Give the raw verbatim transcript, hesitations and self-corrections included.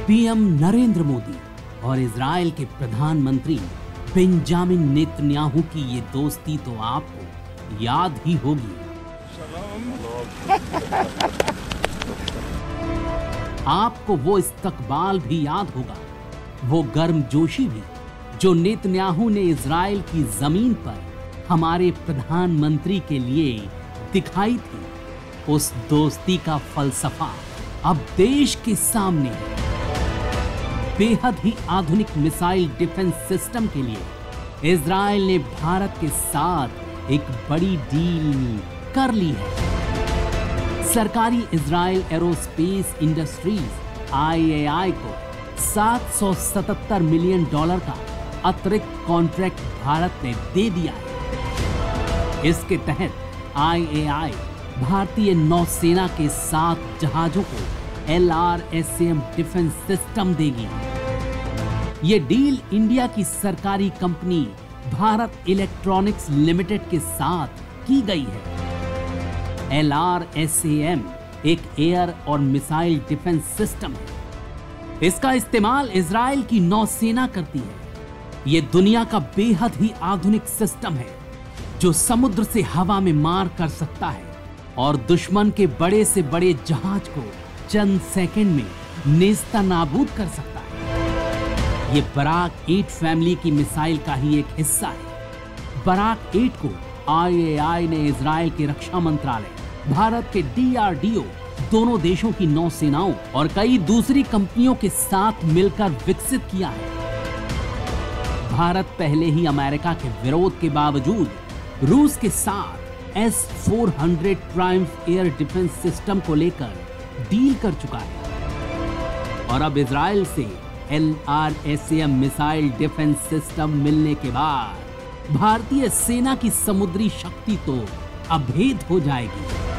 PM Narendra Modi और Israel के प्रधानमंत्री बेंजामिन नेतन्याहू की ये दोस्ती तो आपको याद ही होगी। आपको वो इस्तकबाल भी याद होगा, वो गर्मजोशी भी जो नेतन्याहू ने इजराइल की जमीन पर हमारे प्रधानमंत्री के लिए दिखाई थी। उस दोस्ती का फलसफा अब देश के सामने है। बेहद ही आधुनिक मिसाइल डिफेंस सिस्टम के लिए इजराइल ने भारत के साथ एक बड़ी डील कर ली है। सरकारी Israel Aerospace Industries I A I को सात सौ सतहत्तर मिलियन डॉलर का अतिरिक्त कॉन्ट्रैक्ट भारत ने दे दिया है। इसके तहत आई ए आई भारतीय नौसेना के सात जहाजों को L R S M defence system देगी। ये डील इंडिया की सरकारी कंपनी भारत इलेक्ट्रॉनिक्स लिमिटेड के साथ की गई है। एल आर एस एम एक एयर और मिसाइल डिफेंस सिस्टम है। इसका इस्तेमाल इजराइल की नौसेना करती है। ये दुनिया का बेहद ही आधुनिक सिस्टम है जो समुद्र से हवा में मार कर सकता है और दुश्मन के बड़े से बड़े जहाज को चंद सेकंड में नेस्ता नाबूद कर सकता है। ये बराक एट फैमिली की मिसाइल का ही एक हिस्सा है। बराक एट को आई ए आई ने इजराइल के रक्षा मंत्रालय, भारत के डी आर डी ओ, दोनों देशों की नौसेनाओं और कई दूसरी कंपनियों के साथ मिलकर विकसित किया है। भारत पहले ही अमेरिका के विरोध के बावजूद रूस के साथ S four hundred Triumph air defence system को लेकर डील कर चुका है और अब इजराइल से L R S M missile defence system मिलने के बाद भारतीय सेना की समुद्री शक्ति तो अभेद हो जाएगी।